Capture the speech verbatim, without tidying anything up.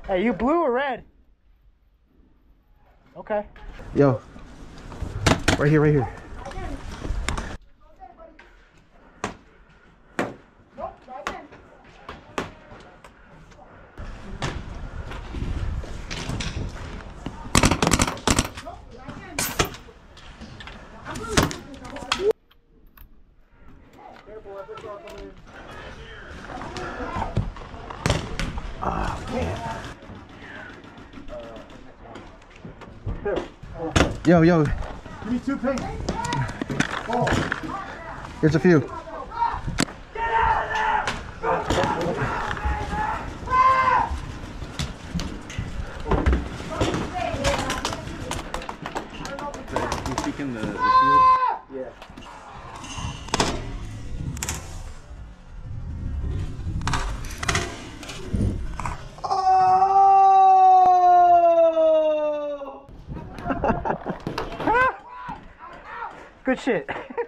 Hey, you blue or red? Okay. Yo. Right here, right here. Oh, man. Yo, yo. Give me two pinks. Oh. Here's a few. In the, the field? Yeah. Oh! Good shit.